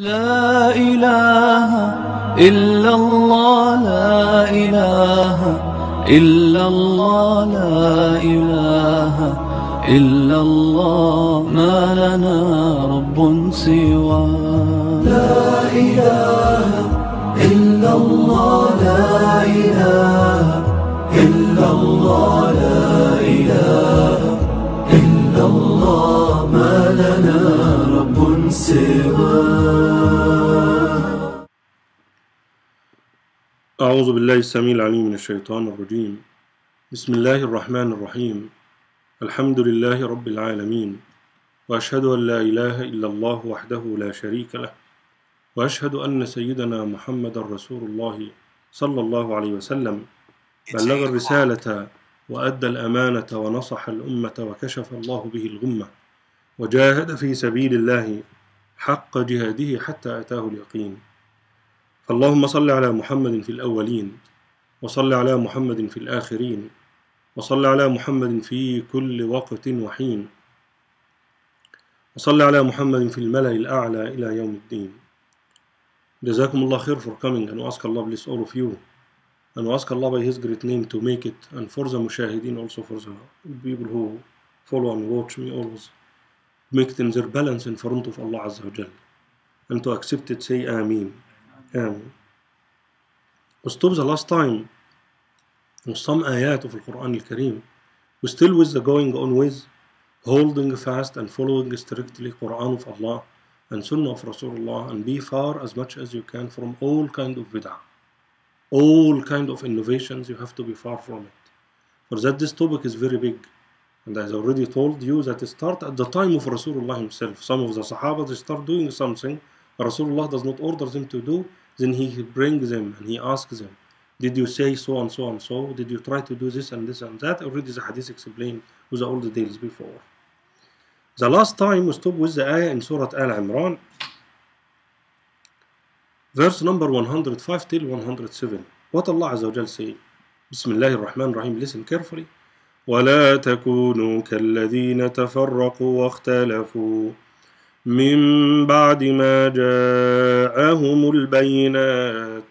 لا إله إلا الله لا إله إلا الله لا إله إلا الله ما لنا رب سوى لا إله إلا الله لا إله إلا الله لا إله إلا الله ما لنا رب سوى. أعوذ بالله السميع العليم من الشيطان الرجيم. بسم الله الرحمن الرحيم. الحمد لله رب العالمين، وأشهد أن لا إله إلا الله وحده لا شريك له، وأشهد أن سيدنا محمد رسول الله صلى الله عليه وسلم بلغ الرسالة وأدى الأمانة ونصح الأمة وكشف الله به الغمة وجاهد في سبيل الله حق جهاده حتى أتاه اليقين. فاللهم صل على محمد في الأولين، وصل على محمد في الآخرين، وصل على محمد في كل وقت وحين، وصل على محمد في الملأ الأعلى إلى يوم الدين. جزاكم Allah khair for coming, and we ask Allah bless all of you, and we ask Allah by His great name to make it, and for the mushahideen, also for the people who follow and watch me always, make it in their balance in front of Allah Azza wa Jal, and to accept it, say Ameen. Ameen. We stopped the last time with some ayat of the Quran al-Kareem. We're still with the going on with holding fast and following strictly Quran of Allah and Sunnah of Rasulullah, and be far as much as you can from all kind of bid'ah, all kind of innovations. You have to be far from it. For that this topic is very big, and as I already told you that it started at the time of Rasulullah himself. Some of the Sahaba, they start doing something Rasulullah does not order them to do, then he brings them and he asks them, did you say so and so and so? Did you try to do this and this and that? Already the hadith explained with all the details before. The last time we stopped with the ayah in Surah Al-Imran, verse number 105 till 107. What Allah Azza wa Jal say? Bismillahir Rahmanir Rahim. Listen carefully. وَلَا تَكُونُوا كَالَّذِينَ تَفَرَّقُوا وَاخْتَلَفُوا من بعد ما جاءهم البينات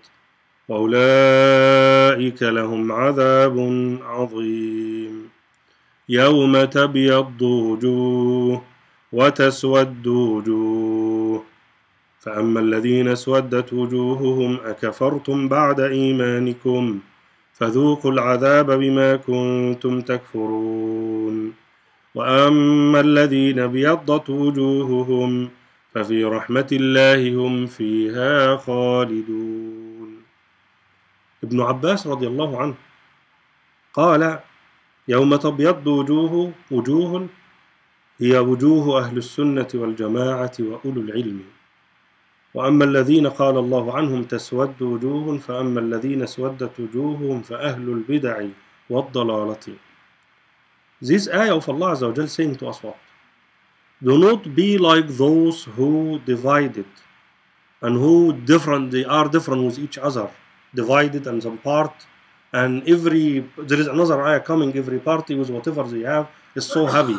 وأولئك لهم عذاب عظيم يوم تبيض وجوه وتسود وجوه فأما الذين اسودت وجوههم أكفرتم بعد إيمانكم فذوقوا العذاب بما كنتم تكفرون وأما الذين ابيضت وجوههم ففي رحمة الله هم فيها خالدون. ابن عباس رضي الله عنه قال يوم تبيض وجوه هي وجوه أهل السنة والجماعة وأولو العلم، وأما الذين قال الله عنهم تسود وجوه فأما الذين اسودت وجوههم فأهل البدع والضلالة. This ayah of Allah Azza wa Jal saying to us what? Do not be like those who divided and who they are different with each other, divided and some part, and there is another ayah coming, every party with whatever they have is so heavy.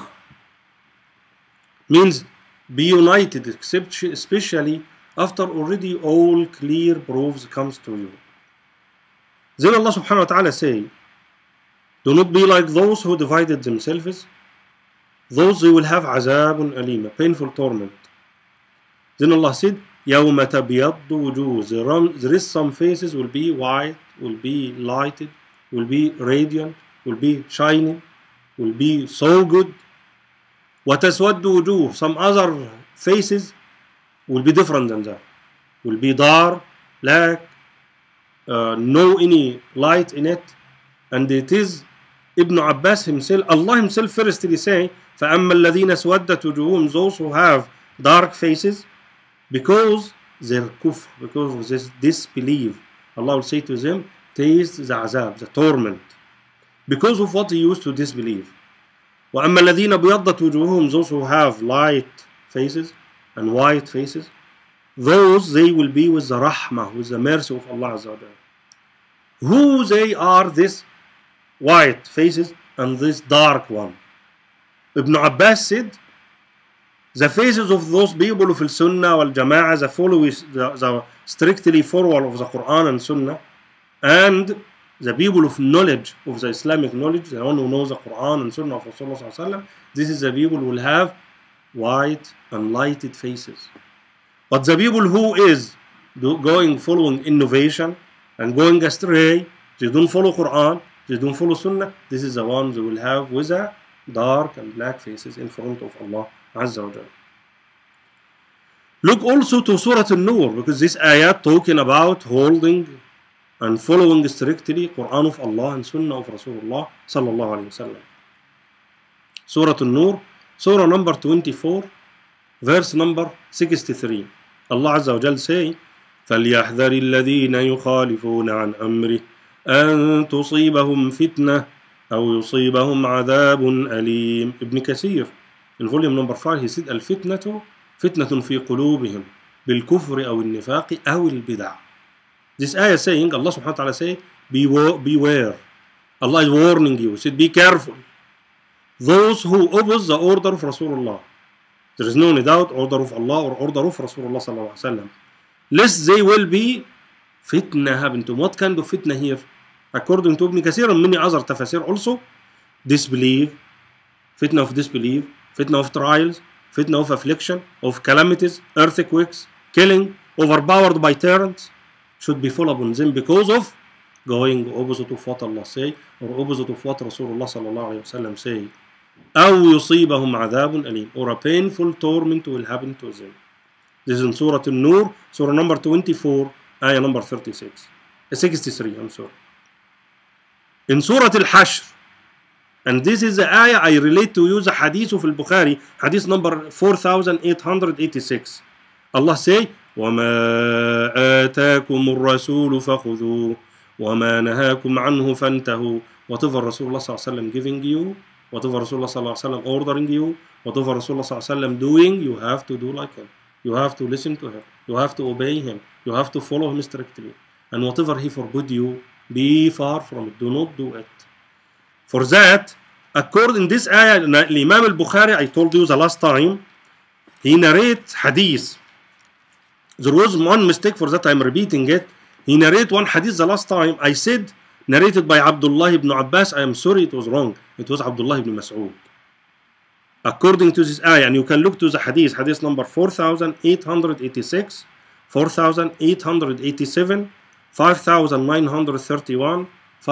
Means be united, especially after already all clear proofs comes to you. Then Allah subhanahu wa ta'ala say, do not be like those who divided themselves. Those they will have azabun alim, a painful torment. Then Allah said, يَوْمَ تَبْيَضُّ وُجُوهُ. There is some faces will be white, will be lighted, will be radiant, will be shining, will be so good. وَتَسْوَدُّ وُجُوهُ. Some other faces will be different than that. Will be dark, black, no any light in it. And it is Ibn Abbas himself, Allah himself firstly say, فَأَمَّا الَّذِينَ اسْوَدَّتْ وُجُوهُهُم, those who have dark faces, because their kufr, because of this disbelief, Allah will say to them, taste the azab, the torment, because of what they used to disbelieve. وَأَمَّا الَّذِينَ ابْيَضَّتْ وُجُوهُهُم, those who have light faces and white faces, those they will be with the rahmah, with the mercy of Allah Azza wa Jalla. Who they are, this white faces and this dark one? Ibn Abbas said, the faces of those people of Sunnah wal Jama'ah, the followers, the strictly follower of the Quran and Sunnah, and the people of knowledge, of the Islamic knowledge, the one who knows the Quran and Sunnah of Rasulullah, this is the people who will have white and lighted faces. But the people who is following innovation and going astray, they don't follow Quran, they don't follow Sunnah, this is the ones who will have with a dark and black faces in front of Allah Azza wa Jal. Look also to Surah An-Nur, because this ayat talking about holding and following strictly Quran of Allah and Sunnah of Rasulullah sallallahu alayhi wa sallam. Surah An-Nur, Surah number 24, verse number 63. Allah Azza wa Jal say, فَلْيَحْذَرِ الَّذِينَ يُخَالِفُونَ عَنْ أَمْرِهِ أَن تُصِيبَهُمْ فِتْنَةٌ أَوْ يُصِيبَهُمْ عَذَابٌ أَلِيمٌ. Ibn Kathir, in volume number 5, he said, الفتنة فتنة في قلوبهم بالكفر أو النفاق أو البدع. This ayah saying, Allah subhanahu wa ta'ala say, beware. Allah is warning you. He said, be careful. Those who oppose the order of Rasulullah. There is no doubt order of Allah or order of Rasulullah sallallahu alaihi wasallam. Lest they will be fitna happen to. What kind of fitna here? According to Ibn Kathir and many other tafasir also, disbelief, fitna of disbelief, fitna of trials, fitna of affliction, of calamities, earthquakes, killing, overpowered by tyrants, should be full upon them because of going opposite of what Allah say or opposite of what Rasulullah sallallahu alayhi wa sallam say. أو يصيبهم عذاب أليم, or a painful torment will happen to them. This is in Surah An-Nur, Surah number 24, ayah number 63, I'm sorry. In Surah Al-Hashr, and this is the ayah I relate to you, the hadith of Al-Bukhari, hadith number 4886. Allah say, وَمَا آتَاكُمُ الرَّسُولُ فَخُذُوهُ وَمَا نَهَاكُمْ عَنْهُ فَانْتَهُوا. Whatever Rasulullah sallallahu alaihi wasallam giving you, whatever Rasulullah sallallahu alaihi wasallam ordering you, whatever Rasulullah sallallahu alaihi wasallam doing, you have to do like him. You have to listen to him. You have to obey him. You have to follow him strictly. And whatever he forbid you, be far from it. Do not do it. For that, according to this ayah, Imam al-Bukhari, I told you the last time, he narrates hadith. There was one mistake, for that I'm repeating it. He narrated one hadith the last time. I said, narrated by Abdullah ibn Abbas. I am sorry, it was wrong. It was Abdullah ibn Mas'ud. According to this ayah, and you can look to the hadith, hadith number 4886, 4887, 5931,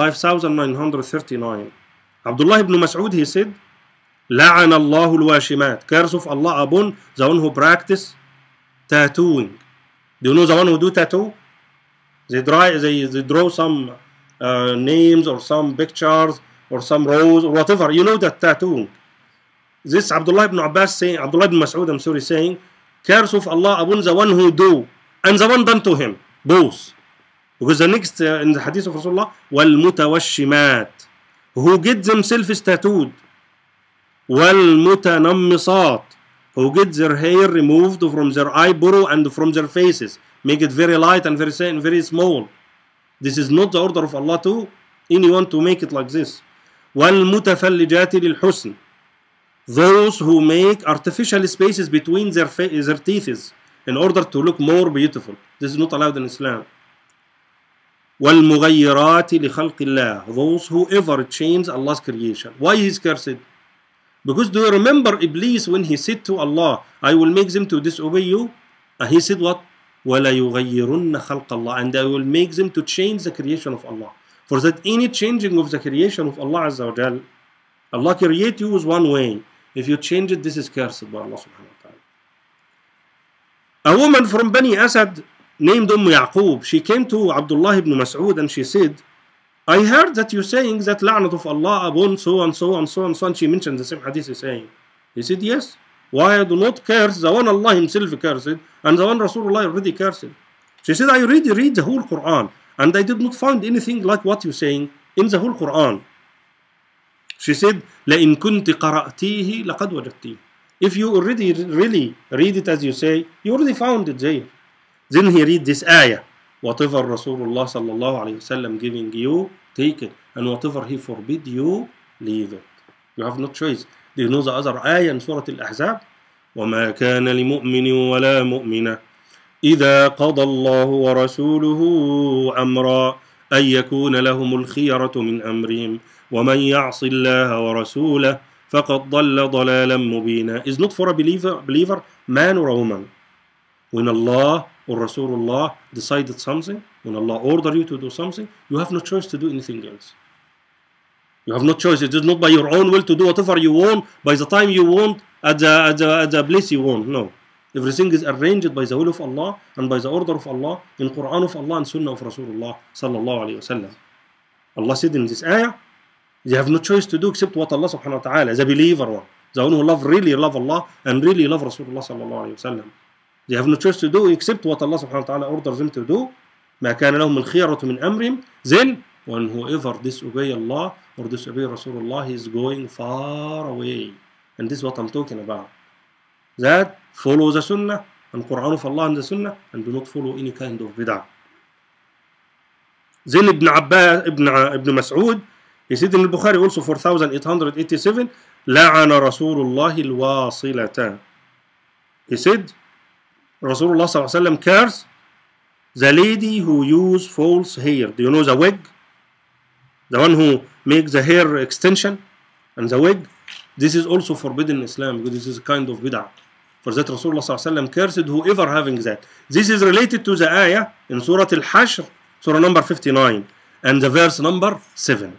5939. Abdullah ibn Mas'ud, he said, لَعَنَ اللَّهُ الْوَاشِمَاتِ, curse of Allah upon the one who practice tattooing. Do you know the one who do tattoo? They draw some names or some pictures or some rose or whatever. You know that tattooing. This Abdullah ibn Abbas saying, Abdullah ibn Mas'ud, I'm sorry, saying, curse of Allah upon the one who do and the one done to him, both. Because the next in the hadith of Rasulullah, وَالْمُتَوَشِّمَاتِ, who get themselves tattooed, وَالْمُتَنَمِّصَاتِ, who get their hair removed from their eyebrow and from their faces, make it very light and very small. This is not the order of Allah to anyone to make it like this. وَالْمُتَفَلِّجَاتِ لِلْحُسْنِ, those who make artificial spaces between their teeth in order to look more beautiful. This is not allowed in Islam. وَالْمُغَيِّرَاتِ لِخَلْقِ اللَّهِ, those who ever change Allah's creation. Why he is cursed? Because do you remember Iblis when he said to Allah, I will make them to disobey you? And he said what? وَلَا يُغَيِّرُنَّ خَلْقَ اللَّهِ, and I will make them to change the creation of Allah. For that any changing of the creation of Allah Azza wa Jal, Allah create you is one way. If you change it, this is cursed by Allah subhanahu wa ta'ala. A woman from Bani Asad named Yaqub, she came to Abdullah ibn Mas'ud and she said, I heard that you're saying that la'nat of Allah upon so and so and so and so, and she mentioned the same hadith he's saying. He said, yes. Why I do not curse the one Allah himself cursed and the one Rasulullah already cursed? She said, I already read the whole Quran and I did not find anything like what you're saying in the whole Quran. She said, لَإِن كُنْتِ قَرَأْتِيهِ لَقَدْ وَجَدْتِيهِ, if you already really read it as you say, you already found it there. Then he read this ayah, whatever Rasulullah sallallahu alayhi wasallam giving you, take it, and whatever he forbid you, leave it. You have no choice. Do you know the other ayah in Surah Al-Ahzab? وما كان لمؤمن ولا مؤمنة إذا قضى الله ورسوله أمرا أن يكون لهم الخيرة من أمرهم ومن يعص الله ورسوله فقد ضل ضلالا مبينا. Is not for a believer, man or a woman. When Allah or Rasulullah decided something, when Allah ordered you to do something, you have no choice to do anything else. You have no choice. It is not by your own will to do whatever you want, by the time you want, at the place you want. No. Everything is arranged by the will of Allah and by the order of Allah, in Quran of Allah and Sunnah of Rasulullah sallallahu alayhi wa sallam. Allah said in this ayah, you have no choice to do except what Allah subhanahu wa ta'ala, the believer one, the one who really love Allah and really love Rasulullah sallallahu alayhi wa sallam. They have no choice to do except what Allah subhanahu wa ta'ala orders them to do. ما كان لهم الخيرة من أمرهم. Then, when whoever disobey Allah or disobey Rasulullah, he is going far away. And this is what I'm talking about. That follow the Sunnah and Quran of Allah and the Sunnah, and do not follow any kind of bid'ah. Then Ibn Mas'ud, he said in Bukhari also 4887, لعن رسول الله الواصلة. He said, Rasulullah sallallahu alaihi wasallam cares the lady who use false hair. Do you know the wig? The one who makes the hair extension and the wig. This is also forbidden in Islam because this is a kind of bid'ah. For that Rasulullah sallallahu alaihi wasallam cursed whoever having that. This is related to the ayah in Surah Al-Hashr, Surah number 59 and the verse number 7.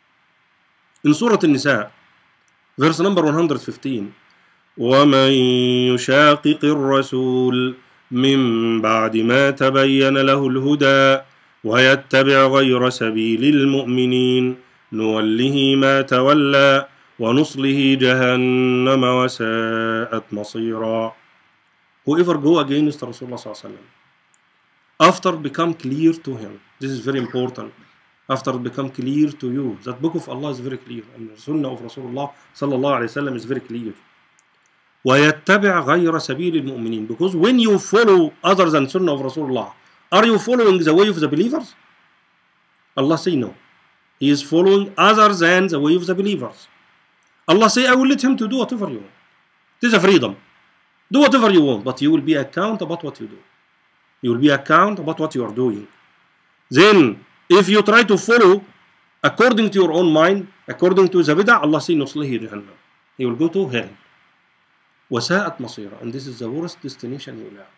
In Surah Al-Nisa, verse number 115. ومن يشاقق الرسول من بعد ما تبين له الهدى ويتبع غير سبيل المؤمنين نوله ما تولى ونصله جهنم وساءت مصيرا. Whoever go against Rasulullah sallallahu alaihi wasallam after become clear to him, this is very important, after become clear to you, that book of Allah is very clear and the Sunnah of Rasulullah sallallahu alaihi wasallam is very clear. وَيَتَّبِعْ غَيْرَ سَبِيلِ الْمُؤْمِنِينَ. Because when you follow other than Sunnah of Rasulullah, are you following the way of the believers? Allah say no. He is following other than the way of the believers. Allah say, I will let him to do whatever you want. It is a freedom. Do whatever you want, but you will be account about what you do. You will be account about what you are doing. Then, if you try to follow according to your own mind, according to the bid'ah, Allah say, نُصْلِهِ جَهَنَّمْ. He will go to hell. وساءت مصيرا, and this is the worst destination you will have.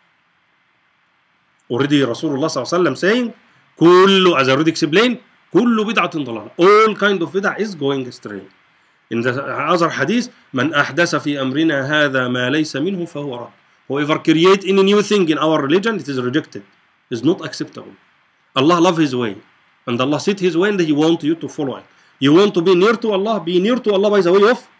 Already Rasulullah sallallahu alaihi wasallam saying, كل, as I already explained, كل بدعة ضلالة. All kind of bid'ah is going astray. In the other hadith, من أحدث في أمرنا هذا ما ليس منه فهو رد. Whoever create any new thing in our religion, it is rejected. It is not acceptable. Allah love His way, and Allah set His way, and He want you to follow it. You want to be near to Allah, be near to Allah by the way of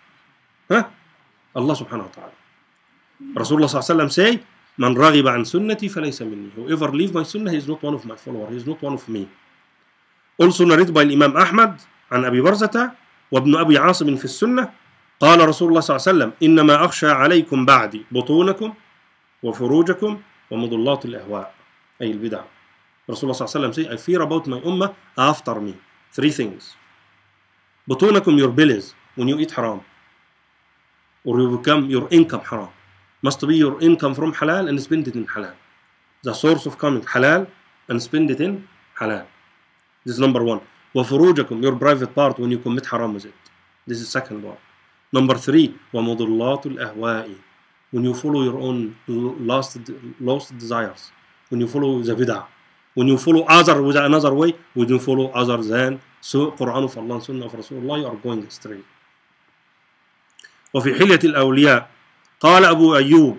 Allah subhanahu wa ta'ala. Rasulullah sallallahu alaihi wasallam say, "Man raghiba an sunnati falaysa minni." Whoever leave my sunnah, he is not one of my followers. He is not one of me. Also narrated by Imam Ahmad عن أبي برزة وابن أبي عاصم في السنة قال رسول الله صلى الله عليه وسلم إنما أخشى عليكم بعدي بطونكم وفروجكم ومضلات الأهواء أي البدع. Rasulullah صلى الله عليه وسلم say, I fear about my ummah after me. 3 things. بطونكم, your bellies, when you eat haram, or you become your income haram. Must be your income from halal and spend it in halal. The source of coming halal and spend it in halal. This is number 1. وفروجكم, your private part when you commit haram with it. This is second one. Number 3. ومضلات الأهواء, when you follow your own lost desires. When you follow the bid'ah. When you follow other with another way. When you follow other than Quran of Allah and Sunnah of Rasulullah, you are going astray. وفي حلية الأولياء قال أبو أيوب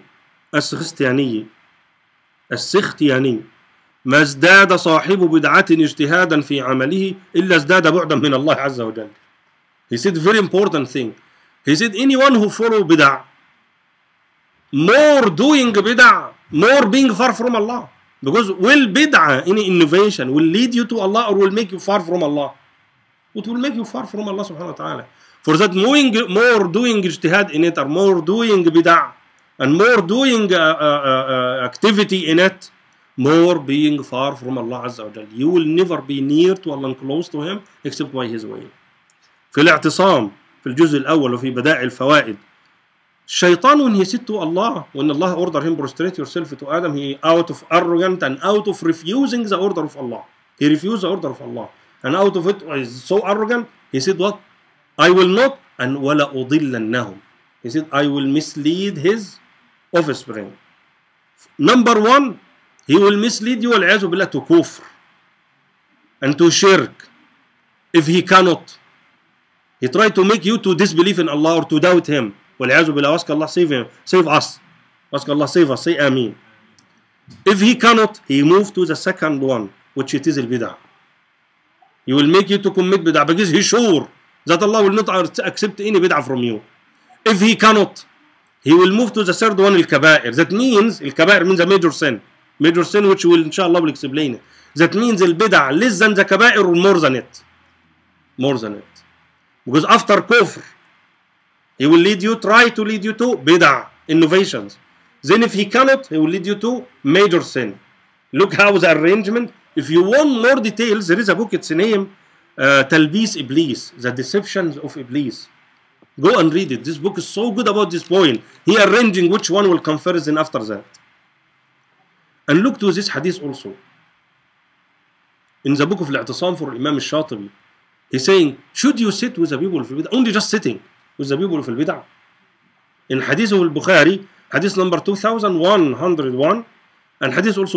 السختياني ما ازداد صاحب بدعة اجتهادا في عمله إلا ازداد بعدا من الله عز وجل. He said very important thing. He said anyone who follow bid'ah, more doing bid'ah, more being far from Allah. Because will bid'ah, any innovation, will lead you to Allah or will make you far from Allah? It will make you far from Allah subhanahu wa ta'ala. For that more doing ijtihad in it, or more doing bid'ah, and more doing activity in it, more being far from Allah Azza wa Jal. You will never be near to Allah and close to Him except by His way. في الاعتصام في الجزء الأول وفي بدائع الفوائد Shaitan, when he said to Allah, when Allah ordered him prostrate yourself to Adam, he out of arrogant and out of refusing the order of Allah. He refused the order of Allah. And out of it, is so arrogant, he said what? I will not, and وَلَا أُضِلَّنَّهُمْ. He said, I will mislead his offspring. Number one, he will mislead you وَالْعِيَاذُ بِاللَّهِ to kufr and to shirk. If he cannot, he tried to make you to disbelieve in Allah or to doubt him. وَالْعِيَاذُ بِاللَّهِ. Ask Allah save him, save us. Ask Allah save us, say Ameen. If he cannot, he moved to the second one, which it is al-bid'ah. He will make you to commit bid'ah because he's sure that Allah will not accept any bid'ah from you. If he cannot, he will move to the third one, al-kaba'ir. That means, al-kaba'ir means a major sin. Major sin which will, inshallah, will explain it. That means al-bid'ah less than the kaba'ir or more than it. More than it. Because after kufr, he will lead you, try to lead you to bid'ah, innovations. Then if he cannot, he will lead you to major sin. Look how the arrangement. If you want more details, there is a book, it's named Talbis Iblis, The Deceptions of Iblis. Go and read it. This book is so good about this point. He arranging which one will come first and after that. And look to this hadith also. In the book of Al-I'tisam for Imam al-Shatibi, he's saying, should you sit with the people of al-bid'ah? Only just sitting with the people of al-bid'ah. In hadith of al-Bukhari, hadith number 2101, and hadith also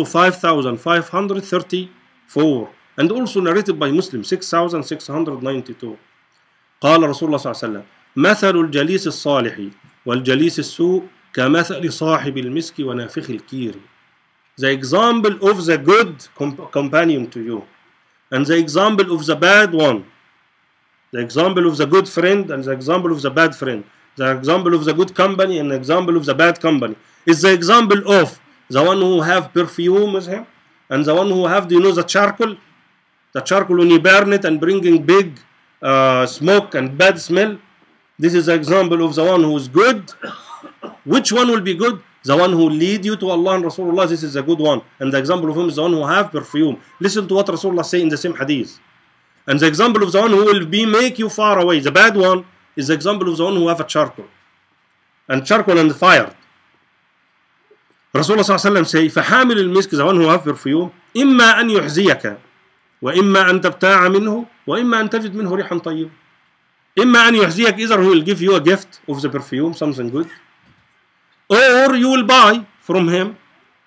5534, and also narrated by Muslim 6692. قال رسول الله صلى الله عليه وسلم مثل الجليس الصالح والجليس السوء كمثل صاحب المسك ونافخ الكير. The example of the good companion to you and the example of the bad one, the example of the good friend and the example of the bad friend, the example of the good company and the example of the bad company is the example of the one who have perfume with him and the one who have, do you know the charcoal when you burn it and bringing big smoke and bad smell. This is the example of the one who is good. Which one will be good? The one who lead you to Allah and Rasulullah, this is a good one. And the example of him is the one who have perfume. Listen to what Rasulullah say in the same hadith. And the example of the one who will make you far away. The bad one is the example of the one who have a charcoal. And charcoal and fire. Rasulullah sallallahu alayhi wa sallam say, فَحَامِلُ الْمِسْكِ, the one who have perfume, إِمَّا أَنْ يُحْزِيَكَ وَإِمَّا أَنْ تَبْتَاعَ مِنْهُ وَإِمَّا أَنْ تَجِدْ مِنْهُ رِيحًا طَيِّبًا. إِمَّا أَنْ يُحْزِيَكَ, either he will give you a gift of the perfume, something good, or you will buy from him,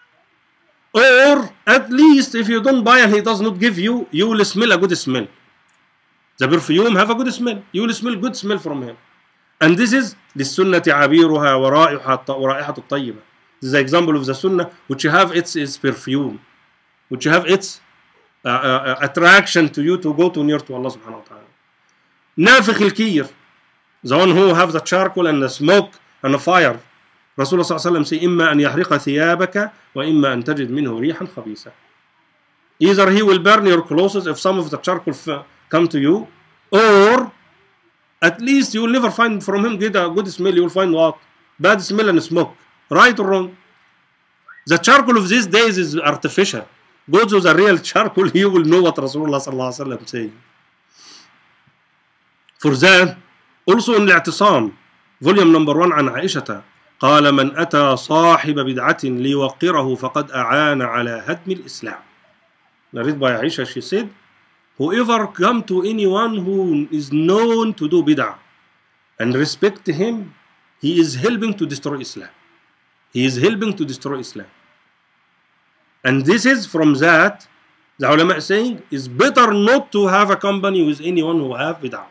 or at least if you don't buy and he does not give you, you will smell a good smell. The perfume have a good smell. You will smell good smell from him. And this is لِلسُّنَّةِ عَبِيرُهَا وَرَائِحَةُ الطَّيِّبَةِ. This is the example of the sunnah which you have its perfume, which you have its attraction to you to go to near to Allah subhanahu wa ta'ala. نافخ الكير, the one who have the charcoal and the smoke and the fire. Rasulullah sallallahu alayhi wa sallam say, إِمَّا أَنْ يَحْرِقَ ثِيَابَكَ وَإِمَّا أَنْ تَجِدْ مِنْهُ رِيحًا خَبِيثًا. Either he will burn your clothes if some of the charcoal come to you, or at least you will never find from him get a good smell. You will find what? Bad smell and smoke. Right or wrong? The charcoal of these days is artificial. Go to the real charcoal, you will know what Rasulullah sallallahu alayhi wa sallam say. For that, also in Al-I'tisam, volume number 1 عن عائشة, قال من أتى صاحب بدعة ليوقره فقد أعان على هدم الإسلام. Narrated by Aisha, she said, whoever come to anyone who is known to do bid'ah and respect him, he is helping to destroy Islam. He is helping to destroy Islam. And this is from that, the ulama saying, is better not to have a company with anyone who have bid'ah.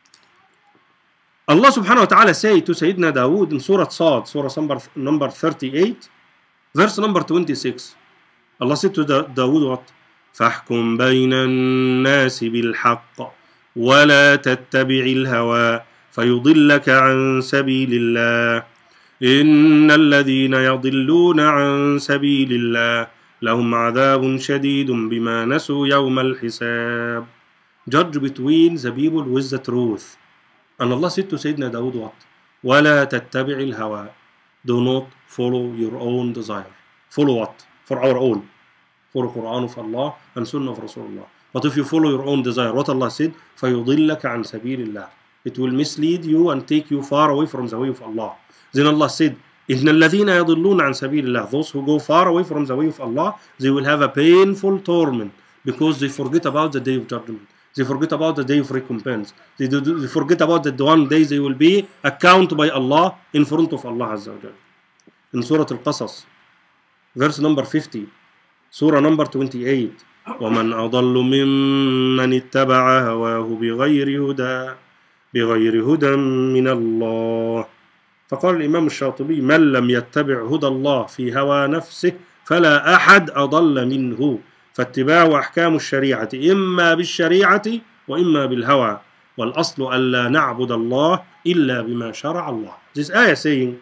Allah subhanahu wa ta'ala say to Sayyidina Dawood in Surah Sad, Surah number 38, verse number 26. Allah said to Dawood what? فَاحْكُمْ بَيْنَ النَّاسِ بِالْحَقِّ وَلَا تَتَّبِعِ الْهَوَى فَيُضِلَّكَ عَنْ سَبِيلِ اللَّهِ إِنَّ الَّذِينَ يَضِلُّونَ عَنْ سَبِيلِ اللَّهِ لَهُمْ عَذَابٌ شَدِيدٌ بِمَا نَسُوا يَوْمَ الْحِسَابِ. Judge between the people with the truth. And Allah said to Sayyidina Dawood what? وَلَا تَتَّبِعِ الْهَوَى. Do not follow your own desire. Follow what? For our own. For Quran of Allah and Sunnah of Rasulullah. But if you follow your own desire, what Allah said? فَيُضِلَّكَ عَنْ سَبِيلِ اللَّهِ. It will mislead you and take you far away from the way of Allah. Then Allah said, إِنَّ الَّذِينَ يَضِلُّونَ عَنْ سَبِيلِ اللَّهِ, those who go far away from the way of Allah, they will have a painful torment because they forget about the day of judgment. They forget about the day of recompense. They forget about that one day they will be accounted by Allah in front of Allah Azza wa Jal. In Surah Al-Qasas, verse number 50, Surah number 28, وَمَنْ أَضَلُّ مِمَّنِ اتَّبَعَ هَوَاهُ بغير هدى من الله. فقال الإمام الشاطبي من لم يتبع هدى الله في هوى نفسه فلا أحد أضل منه، فاتباع أحكام الشريعة إما بالشريعة وإما بالهوى، والأصل ألا نعبد الله إلا بما شرع الله. This ayah saying,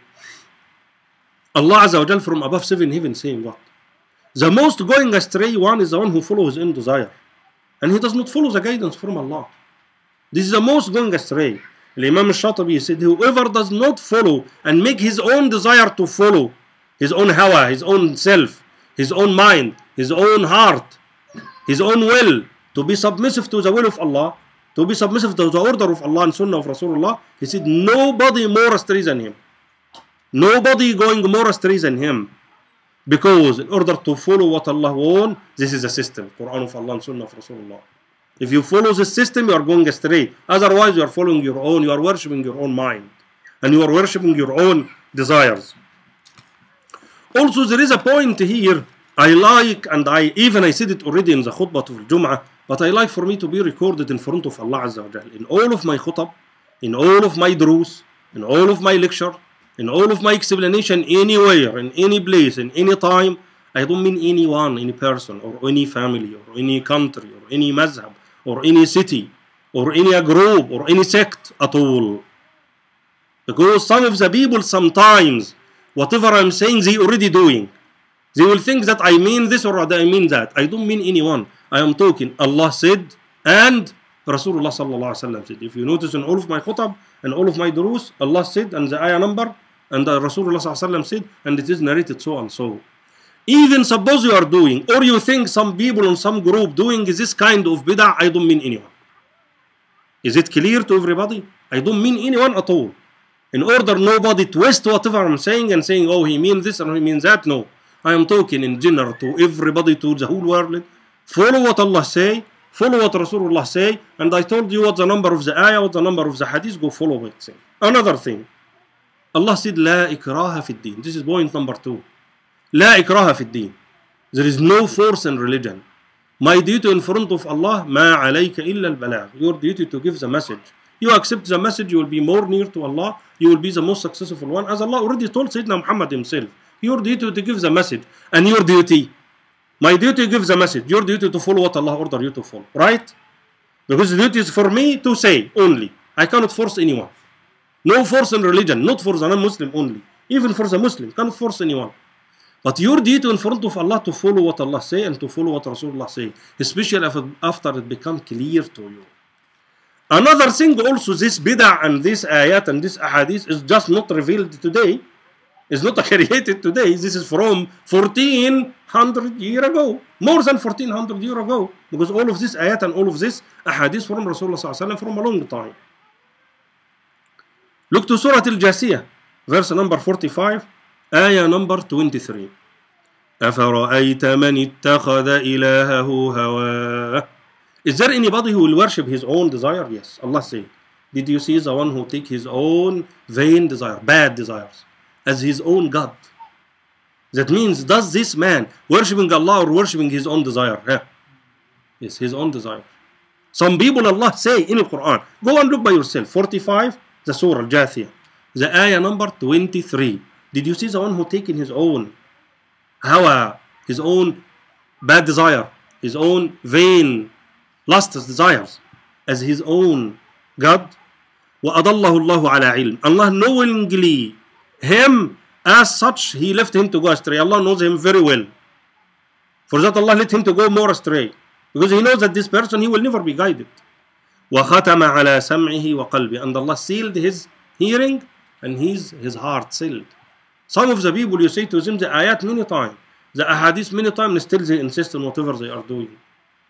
Allah Azza wa Jal from above 7 heavens saying what? The most going astray one is the one who follows his own desire, and he does not follow the guidance from Allah. This is the most going astray. Imam al-Shatibi said, whoever does not follow and make his own desire to follow, his own hawa, his own self, his own mind, his own heart, his own will, to be submissive to the will of Allah, to be submissive to the order of Allah and Sunnah of Rasulullah, he said, nobody more astray than him. Nobody going more astray than him. Because in order to follow what Allah wants, this is a system, Quran of Allah and Sunnah of Rasulullah. If you follow the system, you are going astray. Otherwise, you are following your own, you are worshipping your own mind. And you are worshipping your own desires. Also, there is a point here, I like, and I said it already in the khutbah of Jum'ah, but I like for me to be recorded in front of Allah Azza wa Jal. In all of my khutab, in all of my durus, in all of my lecture, in all of my explanation, anywhere, in any place, in any time, I don't mean anyone, any person, or any family, or any country, or any mazhab, or any city, or any group, or any sect at all. Because some of the people sometimes, whatever I'm saying, they already doing. They will think that I mean this or I mean that. I don't mean anyone. I am talking. Allah said and Rasulullah sallallahu alaihi wasallam said. If you notice in all of my khutab and all of my durus, Allah said and the ayah number and the Rasulullah sallallahu alaihi wasallam said, and it is narrated so and so. Even suppose you are doing, or you think some people in some group doing this kind of bid'ah, I don't mean anyone. Is it clear to everybody? I don't mean anyone at all. In order nobody twist whatever I'm saying and saying, oh, he means this or he means that. No. I am talking in general to everybody, to the whole world. Follow what Allah say, follow what Rasulullah say, and I told you what the number of the ayah, what the number of the hadith, go follow it. Another thing. Allah said, لا إكراه في الدين. This is point number 2. لا إكراه في الدين. There is no force in religion. My duty in front of Allah, ما عليك إلا البلاغ. Your duty to give the message. You accept the message, you will be more near to Allah, you will be the most successful one. As Allah already told Sayyidina Muhammad himself, your duty to give the message, and your duty, my duty to give the message, your duty to follow what Allah ordered you to follow, right? Because the duty is for me to say only. I cannot force anyone. No force in religion, not for the non-Muslim only. Even for the Muslim, cannot force anyone. But your duty in front of Allah to follow what Allah say and to follow what Rasulullah say, especially after it becomes clear to you. Another thing also, this bid'ah and this ayat and this ahadith is just not revealed today. It's not created today. This is from 1400 years ago. More than 1400 years ago. Because all of this ayat and all of this ahadith from Rasulullah from a long time. Look to Surah Al-Jasiyah, verse number 45, ayah number 23. أَفَرَأَيْتَ مَنِ اتَّخَذَ إِلَهَهُ هَوَاهُ. Is there anybody who will worship his own desire? Yes. Allah said, did you see the one who take his own vain desire, bad desires, as his own God? That means, does this man worshipping Allah or worshipping his own desire? Yeah. Yes, his own desire. Some people Allah say in the Quran, go and look by yourself, 45, the Surah Al-Jathiyah, the ayah number 23. Did you see the one who taken his own hawa, his own bad desire, his own vain, lustous desires, as his own God? وَأَضَلَّهُ اللَّهُ عَلَى عِلْمٍ. Allah knowingly, him as such, he left him to go astray. Allah knows him very well. For that Allah let him to go more astray. Because he knows that this person, he will never be guided. وَخَتَمَ عَلَى سَمْعِهِ وَقَلْبِهِ. And Allah sealed his hearing and his heart sealed. Some of the people, you say to them the ayat many times, the ahadith many times, and still they insist on whatever they are doing.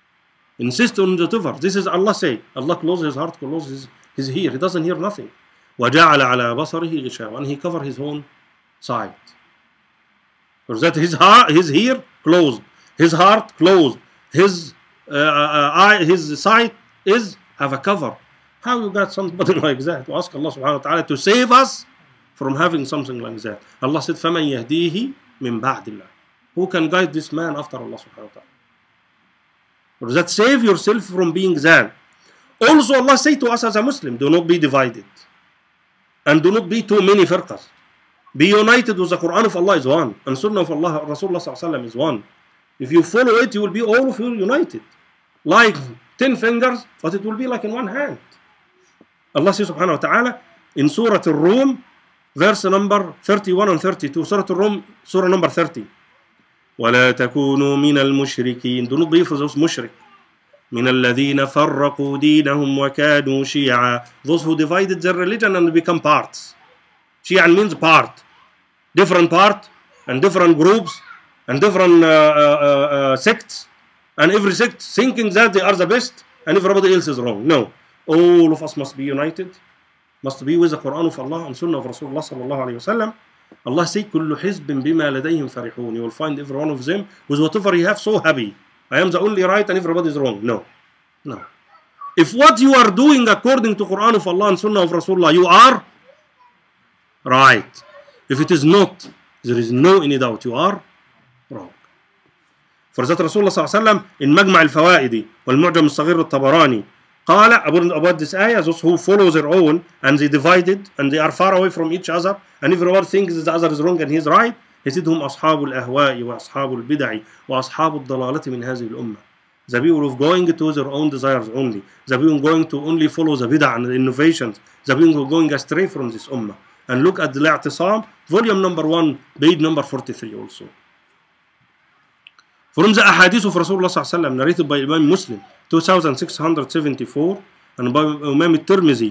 Insist on whatever. This is Allah say. Allah closes his heart, closes his ear. He doesn't hear nothing. وَجَعَلَ عَلَى بَصَرِهِ غِشَاوَةً, and he covered his own sight. For that his ear closed, his heart closed, his sight have a cover. How you got somebody like that? We ask Allah subhanahu wa ta'ala to save us from having something like that. Allah said, فَمَنْ يَهْدِيهِ مِنْ بَعْدِ اللَّهِ. Who can guide this man after Allah subhanahu wa ta'ala? For that, save yourself from being that. Also Allah say to us as a Muslim, do not be divided. And do not be too many firqas. Be united with the Quran of Allah is one. And Sunnah of Allah, Rasulullah sallallahu alaihi wasallam is one. If you follow it, you will be all of you united. Like 10 fingers, but it will be like in one hand. Allah says subhanahu wa ta'ala in Surah Al-Rum, verse number 31 and 32. Surah Al-Rum, Surah number 30. وَلَا تَكُونُوا مِنَ الْمُشْرِكِينَ. Do not be for those mushrik. مِنَ الَّذِينَ فَرَّقُوا دِينَهُمْ وَكَانُوا شِيَعًا. Those who divided their religion and become parts. Shi'a means part. Different part and different groups and different sects. And every sect thinking that they are the best and everybody else is wrong. No. All of us must be united. Must be with the Quran of Allah and Sunnah of Rasulullah sallallahu alayhi wa sallam. Allah says, كُلُّ حِزْبٍ بِمَا لَدَيْهِمْ فَرِحُونَ. You will find every one of them with whatever he have so happy. I am the only right and everybody is wrong. No. No. If what you are doing according to Quran of Allah and Sunnah of Rasulullah, you are right. If it is not, there is no any doubt you are wrong. For that Rasulullah sallallahu alayhi wa sallam in مجمع الفوائد والمعجم الصغير الطبراني قال about this ayah, those who follow their own and they divided and they are far away from each other and everyone thinks the other is wrong and he is right. He said, هم أصحاب الأهواء وأصحاب البدع وأصحاب الضلالة من هذه الأمة. The people of going to their own desires only. The people going to only follow the bid'ah and the innovations. The people going astray from this ummah. And look at the Al-I'tisam, volume number 1, page number 43 also. From the ahadith of Rasulullah sallallahu alaihi wasallam narrated by Imam Muslim 2674 and by Imam Tirmizi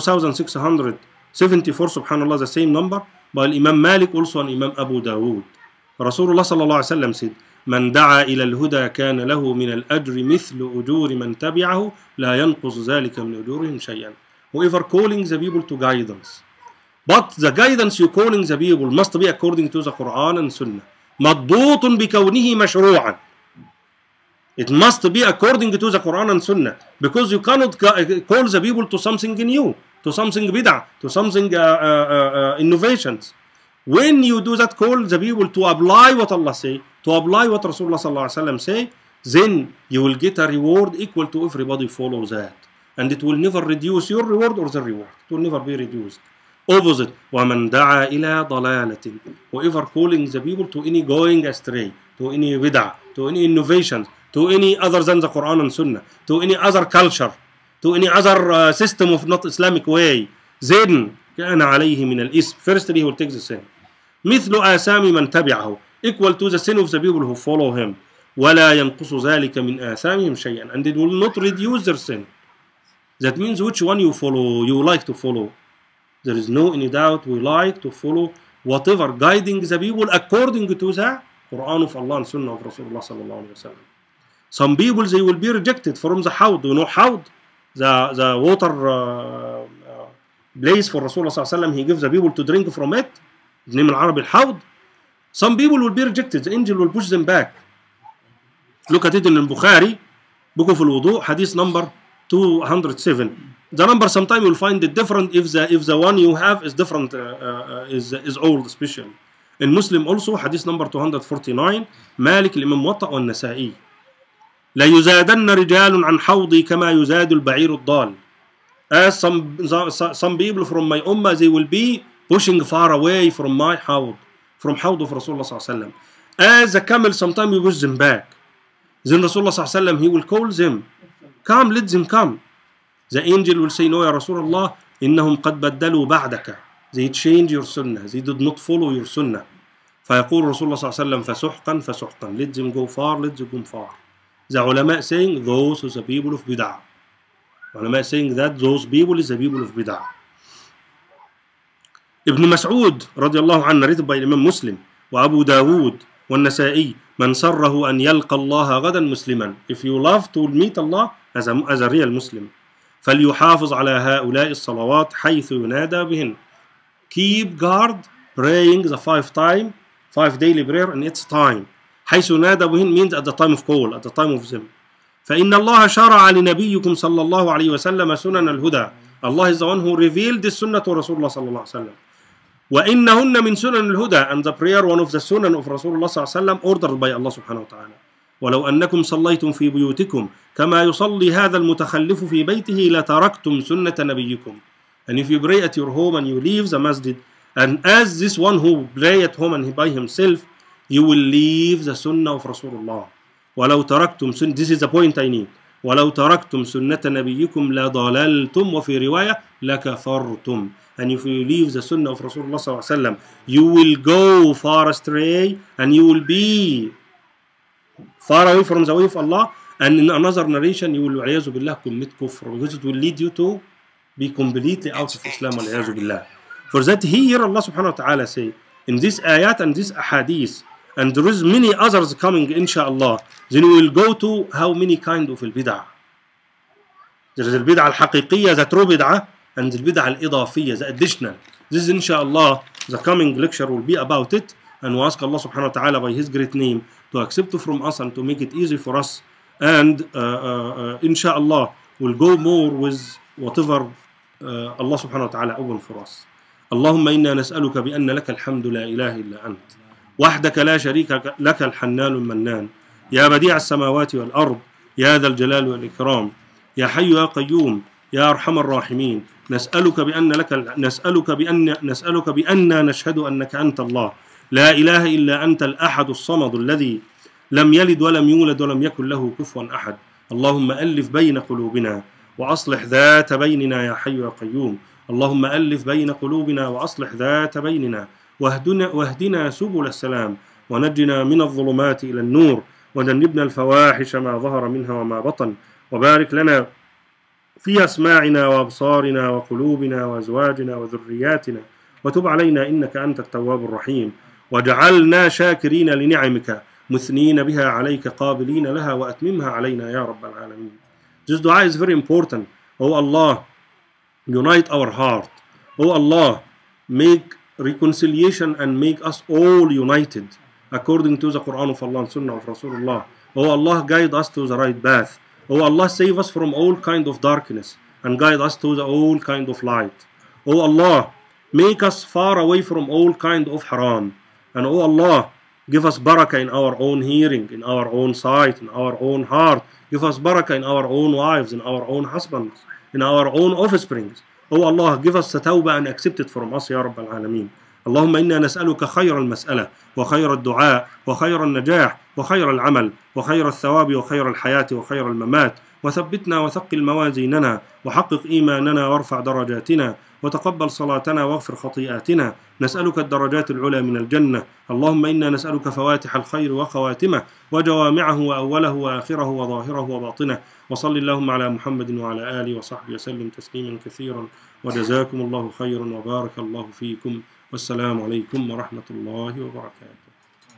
2674, subhanallah, the same number, by Imam Malik also and Imam Abu Dawood. Rasulullah sallallahu alaihi wasallam said, من دعا إلى الهدى كان له من الأجر مثل أجور من تبعه لا ينقص ذلك من أجورهم شيئا. Whoever calling the people to guidance, but the guidance you calling the people must be according to the Quran and Sunnah. مضبوط بكونه مشروعا. It must be according to the Quran and Sunnah, because you cannot call the people to something new, to something bid'ah, to something innovations. When you do that, call the people to apply what Allah say, to apply what Rasulullah sallallahu alaihi wasallam say, then you will get a reward equal to everybody follow that, and it will never reduce your reward or the reward. It will never be reduced. Opposite, وَمَنْ دَعَا إِلَىٰ ضَلَالَةٍ. Whoever calling the people to any going astray, to any bid'ah, to any innovations, to any other than the Quran and Sunnah, to any other culture, to any other system of not Islamic way, then كَانَ عَلَيْهِ مِنَ الْإِثْمِ. Firstly, he will take the sin. مثل آثام من تبعه, equal to the sin of the people who follow him. ولا ينقص ذلك من آثامهم شيئا, and it will not reduce their sin. That means which one you follow, you like to follow. There is no any doubt we like to follow whatever guiding the people according to the Quran of Allah and Sunnah of Rasulullah sallallahu alaihi wasallam. Some people they will be rejected from the hawd. You know hawd, the water place for Rasulullah sallallahu alaihi wasallam. He gives the people to drink from it. The name al-Arab al-Hawd. Some people will be rejected. The angel will push them back. Look at it in Bukhari, Book of al-Wudu, hadith number 207. The number sometimes you will find it different if the one you have is different, is old, especially. In Muslim also, hadith number 249, Malik al-Imam Muwatta wa Nasa'i. لا يزادن رجال عن حوضي كما يزاد البعير الضال. As some people from my ummah, they will be pushing far away from my hawd, from hawd of Rasulullah sallallahu alaihi wasallam. As a camel, sometimes you push them back. Then Rasulullah sallallahu alaihi wasallam, he will call them, come, let them come. The angel will say, no, Ya Rasulullah, إنهم قد بدلوا بعدك. They change your sunnah. They did not follow your sunnah. فيقول رسول الله صلى الله عليه وسلم فسحقا فسحقا. Let them go far, let them go far. The ulama saying those are the people of bid'ah. Ulama saying that those people is the people of bid'ah. Ibn Mas'ud رضي الله عنه narrated by Imam Muslim وأبو داود والنسائي من سره أن يلقى الله غدا مسلما. If you love to meet Allah as a real Muslim, فليحافظ على هؤلاء الصلوات حيث ينادى بهن. Keep guard praying the 5 daily prayer in its time. حيث ينادى بهن means at the time of call, at the time of them. فإن الله شرع لنبيكم صلى الله عليه وسلم سنن الهدى. Allah is the one who revealed this sunnah to Rasulullah صلى الله عليه وسلم. وإنهن من سنن الهدى, and the prayer one of the sunan of Rasulullah صلى الله عليه وسلم ordered by Allah سبحانه وتعالى. ولو أنكم صليتم في بيوتكم كما يصلي هذا المتخلف في بيته لتركتم سنة نبيكم. And if you pray at your home and you leave the masjid, and as this one who pray at home and by himself, you will leave the sunnah of Rasulullah. ولو تركتم this is the point I need. ولو تركتم سنة نبيكم لضللتم وفي رواية لكفرتم. And if you leave the sunnah of Rasulullah صلى الله عليه وسلم, you will go far astray and you will be far away from the way of Allah, and in another narration you will والعياذ بالله commit kufr, because it will lead you to be completely out of Islam والعياذ بالله. For that here Allah subhanahu wa ta'ala say in this ayat and this ahadith, and there is many others coming inshaAllah, then we will go to how many kind of al-bid'ah. There is al-bid'ah al-haqiqiyya, the true bid'ah, and al-bid'ah al-idafiyya, the additional. This is inshaAllah, the coming lecture will be about it, and we ask Allah subhanahu wa ta'ala by His great name to accept it from us and to make it easy for us, and inshaAllah we'll go more with whatever Allah subhanahu wa ta'ala open for us. اللهم إنا نسألك بأن لك الحمد لا إله إلا أنت وحدك لا شريك لك الحنان المنان يا بديع السماوات والأرض يا ذا الجلال والإكرام يا حي يا قيوم يا أرحم الراحمين نسألك بأن نشهد أنك أنت الله لا إله إلا أنت الأحد الصمد الذي لم يلد ولم يولد ولم يكن له كفوا أحد. اللهم ألف بين قلوبنا وأصلح ذات بيننا يا حي يا قيوم. اللهم ألف بين قلوبنا وأصلح ذات بيننا واهدنا سبل السلام ونجنا من الظلمات إلى النور وجنبنا الفواحش ما ظهر منها وما بطن وبارك لنا في أسماعنا وأبصارنا وقلوبنا وأزواجنا وذرياتنا وتب علينا إنك أنت التواب الرحيم وجعلنا شاكرين لنعمك مثنين بها عليك قابلين لها وأتممها علينا يا رب العالمين. This dua is very important. Oh Allah, unite our heart. Oh Allah, make reconciliation and make us all united according to the Quran of Allah and Sunnah of Rasulullah. Oh Allah, guide us to the right path. Oh Allah, save us from all kind of darkness and guide us to the all kind of light. Oh Allah, make us far away from all kind of haram. And oh Allah, give us barakah in our own hearing, in our own sight, in our own heart. Give us barakah in our own wives, in our own husbands, in our own offsprings. Oh Allah, give us the tawbah and accept it from us, Ya Rabb al-Alameen. اللهم إنا نسألك خير المسألة وخير الدعاء وخير النجاح وخير العمل وخير الثواب وخير الحياة وخير الممات وثبتنا وثقل موازيننا وحقق إيماننا وارفع درجاتنا وتقبل صلاتنا واغفر خطيئاتنا. نسألك الدرجات العلى من الجنة. اللهم إنا نسألك فواتح الخير وخواتمه وجوامعه وأوله وآخره وظاهره وباطنه. وصل اللهم على محمد وعلى آله وصحبه وسلم تسليما كثيرا وجزاكم الله خيرا وبارك الله فيكم والسلام عليكم ورحمة الله وبركاته.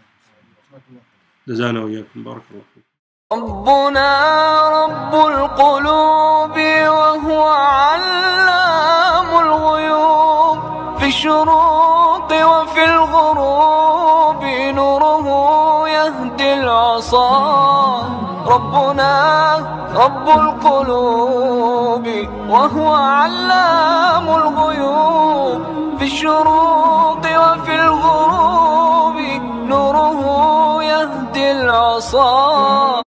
جزانا وإياكم بارك الله فيكم. ربنا رب القلوب وهو علام الغيوب في الشروق وفي الغروب نوره يهدي العصا. ربنا رب القلوب وهو علام الغيوب في الشروق وفي الغروب نوره يهدي العصا.